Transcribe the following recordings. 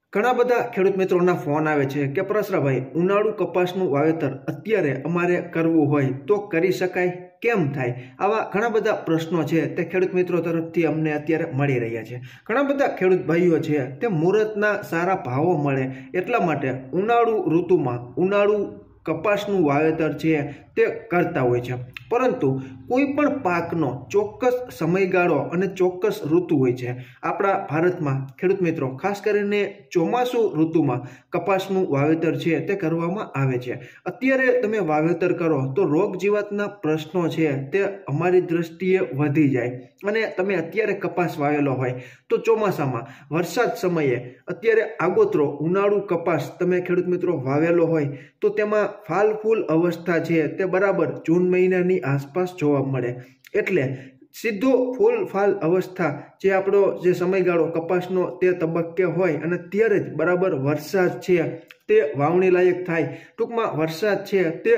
ઘણા બધા ખેડૂત મિત્રોના ફોન આવે છે કે પરાશરાભાઈ, ઉનાળુ કપાસનું વાવેતર અત્યારે અમારે કરવું હોય તો કરી શકાય, કેમ થાય? આવા ઘણા બધા પ્રશ્નો છે તે ખેડૂત મિત્રો તરફથી અમને અત્યારે મળી રહ્યા છે. ઘણા બધા ખેડૂત ભાઈઓ છે તે મુહૂર્તના સારા ભાવો મળે એટલા માટે ઉનાળુ ઋતુમાં ઉનાળુ કપાસનું વાવેતર છે તે કરતા હોય છે. પરંતુ કોઈ પણ પાકનો ચોક્કસ સમયગાળો અને ચોક્કસ ઋતુ હોય છે. આપણા ભારતમાં ખેડૂત મિત્રો ખાસ કરીને ચોમાસુ ઋતુમાં કપાસનું વાવેતર છે તે કરવામાં આવે છે. અત્યારે તમે વાવેતર કરો તો રોગ જીવાતના પ્રશ્નો છે તે અમારી દ્રષ્ટિએ વધી જાય અને તમે અત્યારે કપાસ વાવેલો હોય તો ચોમાસામાં વરસાદ સમયે અત્યારે આગોતરો ઉનાળુ કપાસ તમે ખેડૂત મિત્રો વાવેલો હોય તો તેમાં ફાલ ફૂલ અવસ્થા છે તે બરાબર જૂન મહિનાની આસપાસ જોવા મળે. એટલે સીધો ફૂલ ફાલ અવસ્થા જે આપણો જે સમયગાળો કપાસનો તે તબક્કે હોય અને ત્યારે જ બરાબર વરસાદ છે તે વાવણી લાયક થાય. ટૂંકમાં વરસાદ છે તે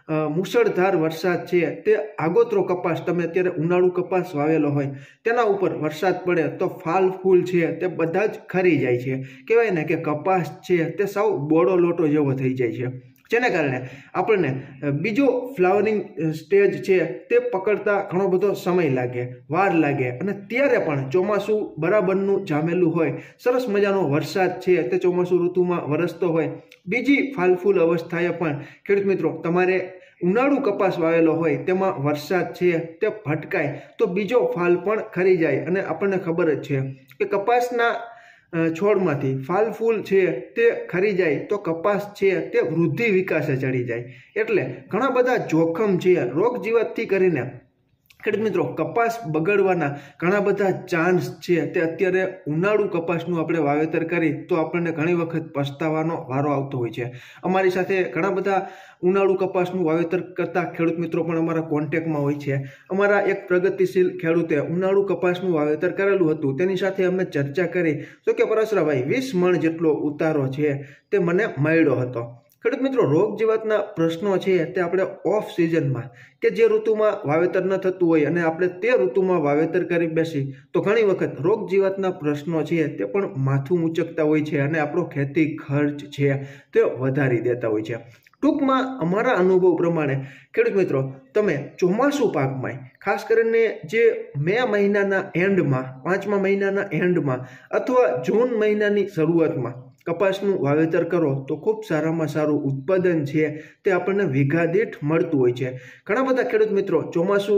મુશળધાર વરસાદ છે તે આગોતરો કપાસ તમે અત્યારે ઉનાળુ કપાસ વાવેલો હોય તેના ઉપર વરસાદ પડે તો ફાલ ફૂલ છે તે બધા જ ખરી જાય છે. કહેવાય ને કે કપાસ છે તે સાવ બોળો લોટો જેવો થઈ જાય છે, જેને કારણે આપણને બીજો ફ્લાવરિંગ સ્ટેજ છે તે પકડતા ઘણો બધો સમય લાગે, વાર લાગે અને ત્યારે પણ ચોમાસું બરાબરનું જામેલું હોય, સરસ મજાનો વરસાદ છે તે ચોમાસું ઋતુમાં વરસતો હોય. બીજી ફાલફૂલ અવસ્થાએ પણ ખેડૂત મિત્રો તમારે ઉનાળુ કપાસ વાવેલો હોય તેમાં વરસાદ છે તે ભટકાય તો બીજો ફાલ પણ ખરી જાય. અને આપણને ખબર જ છે કે કપાસના છોડમાંથી ફાલ ફૂલ છે તે ખરી જાય તો કપાસ છે તે વૃદ્ધિ વિકાસે ચડી જાય. એટલે ઘણા બધા જોખમ છે રોગ જીવાતથી કરીને ખેડૂત મિત્રો કપાસ બગડવાના ઘણા બધા ચાન્સ છે તે અત્યારે ઉનાળુ કપાસનું આપણે વાવેતર કરી તો આપણને ઘણી વખત પસ્તાવાનો વારો આવતો હોય છે. અમારી સાથે ઘણા બધા ઉનાળુ કપાસનું વાવેતર કરતા ખેડૂત મિત્રો પણ અમારા કોન્ટેક્ટમાં હોય છે. અમારા એક પ્રગતિશીલ ખેડૂતે ઉનાળુ કપાસનું વાવેતર કરેલું હતું, તેની સાથે અમે ચર્ચા કરી તો કે પરાશરાભાઈ 20 મણ જેટલો ઉતારો છે તે મને મળ્યો હતો. ખેડૂત મિત્રો રોગ જીવાતના પ્રશ્નો છે તે આપણે ઓફ સિઝનમાં કે જે ઋતુમાં વાવેતર ન થતું હોય અને આપણે તે ઋતુમાં વાવેતર કરી બેસી તો ઘણી વખત રોગ જીવાતના પ્રશ્નો છે તે પણ માથું ઉંચકતા હોય છે અને આપણો ખેતી ખર્ચ છે તે વધારી દેતા હોય છે. ટૂંકમાં અમારા અનુભવ પ્રમાણે ખેડૂત મિત્રો તમે ચોમાસુ પાકમાં ખાસ કરીને જે મે મહિનાના એન્ડમાં, 5મા મહિનાના એન્ડમાં અથવા જૂન મહિનાની શરૂઆતમાં કપાસનું વાવેતર કરો તો ખૂબ સારામાં સારું ઉત્પાદન છે તે આપણને વીઘા દીઠ મળતું હોય છે. ઘણા બધા ખેડૂત મિત્રો ચોમાસુ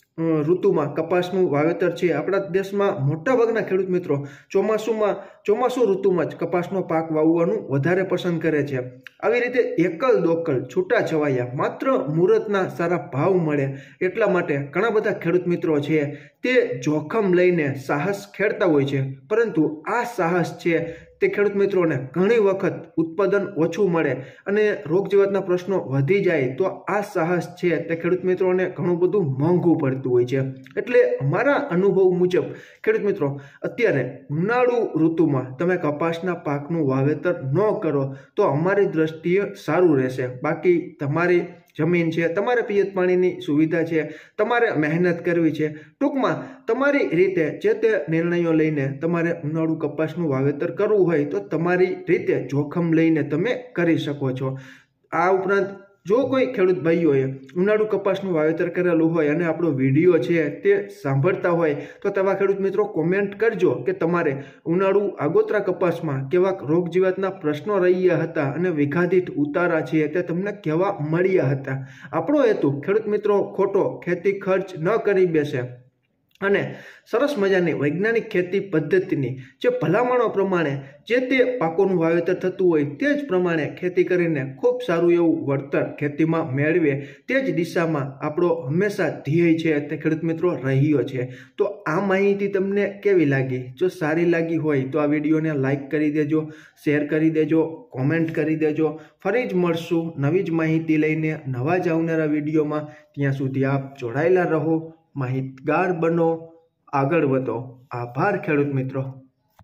ઋતુમાં કપાસનું વાવેતર છે આપણા દેશમાં મોટાભાગના ખેડૂત મિત્રો ચોમાસુ ઋતુમાં જ કપાસનો પાક વાવવાનું વધારે પસંદ કરે છે. આવી રીતે એકલ દોકલ છૂટા છવાયા માત્ર મુહૂર્તના સારા ભાવ મળે એટલા માટે ઘણા બધા ખેડૂત મિત્રો છે તે જોખમ લઈને સાહસ ખેડતા હોય છે. પરંતુ આ સાહસ છે તે ખેડૂત મિત્રોને ઘણી વખત ઉત્પાદન ઓછું મળે અને રોગ જીવાતના પ્રશ્નો વધી જાય તો આ સાહસ છે તે ખેડૂત મિત્રોને ઘણું બધું મોંઘું પડતું હોય છે. એટલે અમારા અનુભવ મુજબ ખેડૂત મિત્રો અત્યારે ઉનાળુ ઋતુમાં તમે કપાસના પાકનું વાવેતર ન કરો તો અમારી દ્રષ્ટિએ સારું રહેશે. બાકી તમારી જમીન છે, તમારે પિયત પાણીની સુવિધા છે, તમારે મહેનત કરવી છે. ટૂંકમાં તમારી રીતે જે તે નિર્ણયો લઈને તમારે ઉનાળુ કપાસનું વાવેતર કરવું હોય તો તમારી રીતે જોખમ લઈને તમે કરી શકો છો. આ ઉપરાંત જો કોઈ ખેડૂત ભાઈઓએ ઉનાળુ કપાસનું વાવેતર કરેલું હોય અને આપણો વિડીયો છે તે સાંભળતા હોય તો તેવા ખેડૂત મિત્રો કોમેન્ટ કરજો કે તમારે ઉનાળુ આગોતરા કપાસમાં કેવા રોગ જીવાતના પ્રશ્નો રહ્યા હતા અને વીઘા દીઠ ઉતારા છે તે તમને કેવા મળ્યા હતા. આપણો હેતુ ખેડૂત મિત્રો ખોટો ખેતી ખર્ચ ન કરી બેસે અને સરસ મજાની વૈજ્ઞાનિક ખેતી પદ્ધતિની જે ભલામણો પ્રમાણે જે તે પાકોનું વાવેતર થતું હોય તે જ પ્રમાણે ખેતી કરીને ખૂબ સારું એવું વળતર ખેતીમાં મેળવે તે જ દિશામાં આપણો હંમેશા ધ્યેય છે તે ખેડૂત મિત્રો રહ્યો છે. તો આ માહિતી તમને કેવી લાગી? જો સારી લાગી હોય તો આ વિડીયોને લાઈક કરી દેજો, શેર કરી દેજો, કોમેન્ટ કરી દેજો. ફરી જ મળશું નવી જ માહિતી લઈને નવા જ આવનારા વિડીયોમાં. ત્યાં સુધી આપ જોડાયેલા રહો, માહિતગાર બનો, આગળ વધો. આભાર ખેડૂત મિત્રો.